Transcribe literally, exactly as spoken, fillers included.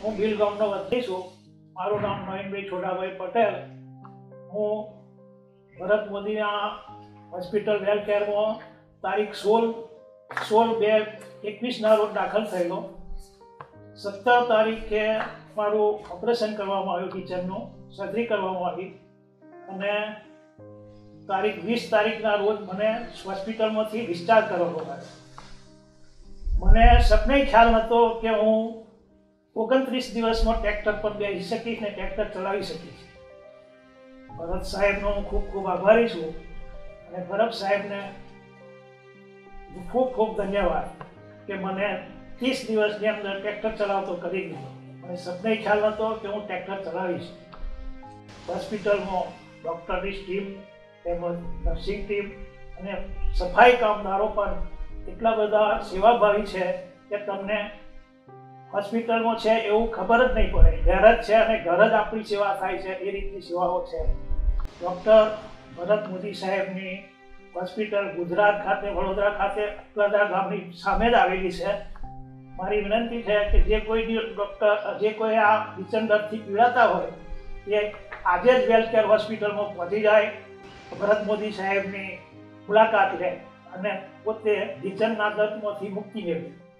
હું ભીલ ગામનો વતની છું. મારું નામ નવીનભાઈ છોટાભાઈ પટેલ. હું ભરત મોદીના હોસ્પિટલ વેલકેરમાં તારીખ સોળ સોળ બે એકવીસના રોજ દાખલ થયેલો. સત્તર તારીખે મારું ઓપરેશન કરવામાં આવ્યું, કિચનનું સર્જરી કરવામાં આવી, અને તારીખ વીસ તારીખના રોજ મને હોસ્પિટલમાંથી ડિસ્ચાર્જ કરવામાં આવ્યો. મને સપને ખ્યાલ નહોતો કે હું ઓગણત્રીસ દિવસમાં ટ્રેક્ટર પર બેસી શકીશ ને ટ્રેક્ટર ચલાવી શકીશ. ભરત સાહેબનો હું ખૂબ ખૂબ આભારી છું, અને ભરત સાહેબને ખૂબ ખૂબ ધન્યવાદ કે મને ત્રીસ દિવસની અંદર ટ્રેક્ટર ચલાવતો કરી દીધો. મને સપને ખ્યાલ નહોતો કે હું ટ્રેક્ટર ચલાવીશ. હોસ્પિટલમાં ડૉક્ટરની ટીમ તેમજ નર્સિંગ ટીમ અને સફાઈ કામદારો પણ એટલા બધા સેવાભાવી છે કે તમને હોસ્પિટલમાં છે એવું ખબર જ નહીં પડે. ઘર જ છે અને ઘર જ આપણી સેવા થાય છે, એ રીતની સેવાઓ છે. ડૉક્ટર ભરત મોદી સાહેબની હોસ્પિટલ ગુજરાત ખાતે, વડોદરા ખાતે, અકલાદરા ગામની સામે જ આવેલી છે. મારી વિનંતી છે કે જે કોઈ ડૉક્ટર જે કોઈ આ કિચન દર્દથી પીડાતા હોય એ આજે જ વેલકેર હોસ્પિટલમાં પહોંચી જાય, ભરત મોદી સાહેબની મુલાકાત લે અને પોતે કિચનના દર્દમાંથી મુક્તિ મેળવે.